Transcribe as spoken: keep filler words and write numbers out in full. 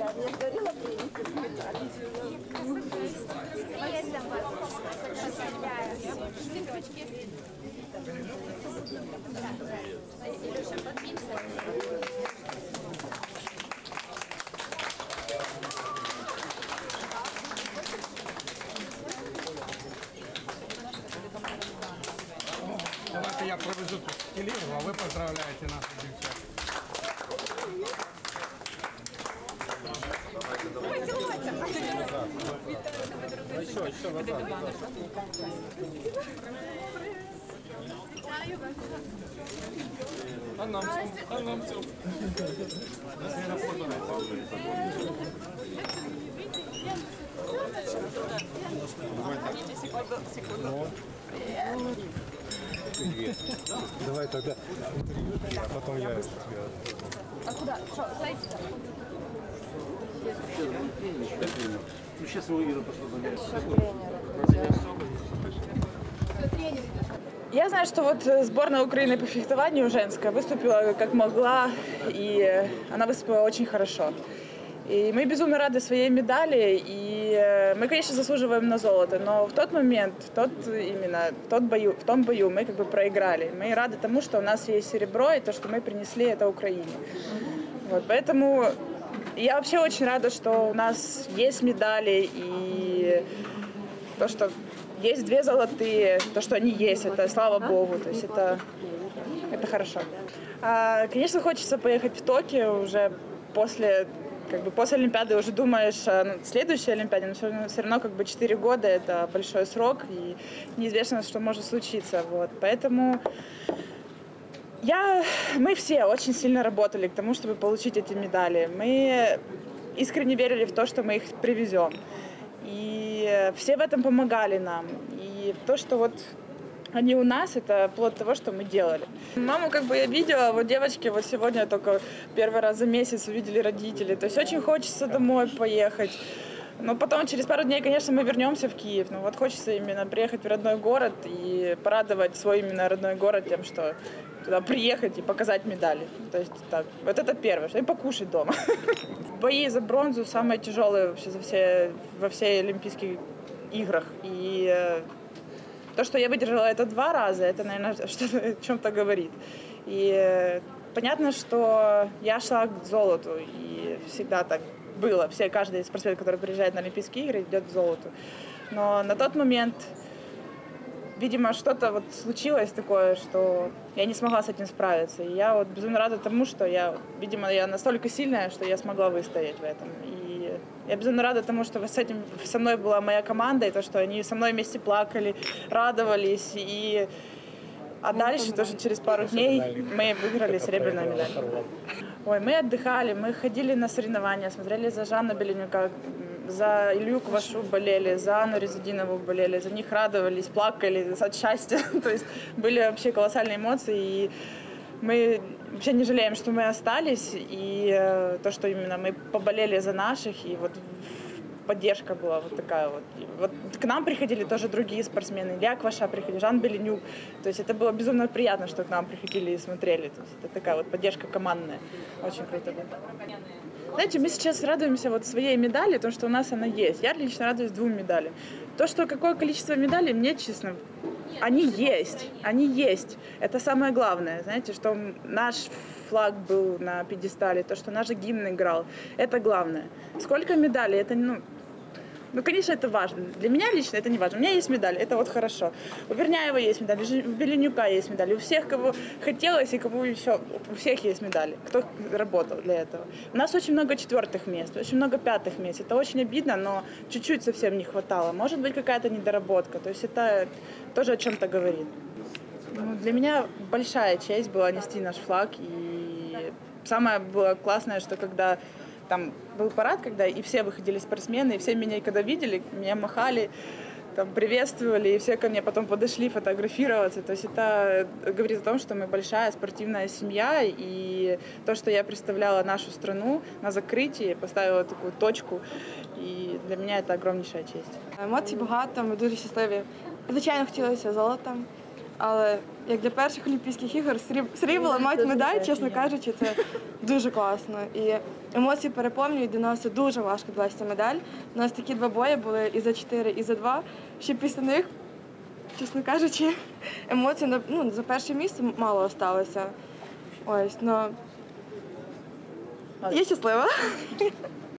Я не говорила преники с медалью. Илюша, подпишись. Давайте я проведу телегу, а вы поздравляете наших девчат. Еще, еще назад. А нам все, а нам все. Привет. Давай тогда интервью, а потом я тебя. А куда? Что, зайти? Ну сейчас его Ира пошла занять. Я знаю, что вот сборная Украины по фехтованию женская выступила как могла, и она выступила очень хорошо. И мы безумно рады своей медали, и мы, конечно, заслуживаем на золото, но в тот момент, в тот именно в, тот бою, в том бою мы как бы проиграли. Мы рады тому, что у нас есть серебро, и то, что мы принесли это Украине. Вот, поэтому я вообще очень рада, что у нас есть медали, и то, что есть две золотые, то, что они есть, это слава Богу, то есть это, это хорошо. А, конечно, хочется поехать в Токио уже после... Как бы после Олимпиады уже думаешь о следующей Олимпиаде, но все равно, все равно как бы четыре года это большой срок, и неизвестно, что может случиться. Вот. Поэтому я, мы все очень сильно работали к тому, чтобы получить эти медали. Мы искренне верили в то, что мы их привезем. И все в этом помогали нам. И то, что вот они у нас, это плод того, что мы делали. Маму как бы я видела, вот девочки вот сегодня только первый раз за месяц увидели родители. То есть очень хочется домой поехать. Но потом через пару дней, конечно, мы вернемся в Киев. Но вот хочется именно приехать в родной город и порадовать свой именно родной город тем, что туда приехать и показать медали. То есть так, вот это первое, что и покушать дома. Бои за бронзу самые тяжелые вообще за все, во всей Олимпийских играх. И то, что я выдержала это два раза, это, наверное, что-то о чем-то говорит. И э, понятно, что я шла к золоту, и всегда так было. Все, каждый спортсмен, который приезжает на Олимпийские игры, идет к золоту. Но на тот момент, видимо, что-то вот случилось такое, что я не смогла с этим справиться. И я вот безумно рада тому, что я, видимо, я настолько сильная, что я смогла выстоять в этом. И я безумно рада тому, что с этим со мной была моя команда, и то, что они со мной вместе плакали, радовались. И... А дальше, тоже через пару дней, мы выиграли серебряную медаль. Ой, мы отдыхали, мы ходили на соревнования, смотрели за Жанну Беленюка, за Илью Квашу болели, за Анну Резидинову болели, за них радовались, плакали от счастья. То есть были вообще колоссальные эмоции, и мы вообще не жалеем, что мы остались, и э, то, что именно мы поболели за наших, и вот поддержка была вот такая вот. И вот к нам приходили тоже другие спортсмены, Илья Кваша приходил, Жан Беленюк. То есть это было безумно приятно, что к нам приходили и смотрели. То есть это такая вот поддержка командная. Очень круто было. Знаете, мы сейчас радуемся вот своей медали, то, что у нас она есть. Я лично радуюсь двум медалям. То, что какое количество медалей, мне, честно, они есть, они есть. Это самое главное, знаете, что наш флаг был на пьедестале, то, что наш гимн играл, это главное. Сколько медалей, это, ну, ну, конечно, это важно. Для меня лично это не важно. У меня есть медаль, это вот хорошо. У Верняева есть медаль, у Беленюка есть медаль, у всех, кого хотелось и кого еще, у всех есть медали, кто работал для этого. У нас очень много четвертых мест, очень много пятых мест. Это очень обидно, но чуть-чуть совсем не хватало. Может быть, какая-то недоработка. То есть это тоже о чем-то говорит. Ну, для меня большая честь была нести наш флаг. И самое было классное, что когда там был парад, когда и все выходили спортсмены, и все меня, когда видели, меня махали, там, приветствовали, и все ко мне потом подошли фотографироваться. То есть это говорит о том, что мы большая спортивная семья, и то, что я представляла нашу страну на закрытии, поставила такую точку, і для мене це огромніша честь. Емоцій багато, ми дуже щасливі. Звичайно, хотілося золота, але як для перших Олімпійських ігор срібла мати медаль, чесно кажучи, це дуже класно. І емоції переповнюють, для нас це дуже важко довести медаль. У нас такі два бої були і за чотири, і за два. Ще після них, чесно кажучи, емоцій на- ну, за перше місце мало осталося. Ось, ну, я щаслива.